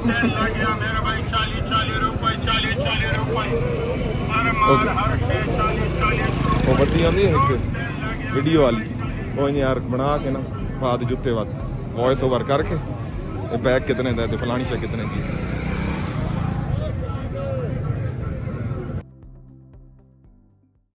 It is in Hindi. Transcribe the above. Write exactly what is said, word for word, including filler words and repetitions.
वो बत्ती आती है एक वीडियो वाली कोई नहीं यार बना के ना बाद जुत्ते बाद वॉइस ओवर करके बैग कितने दे फलानी से कितने की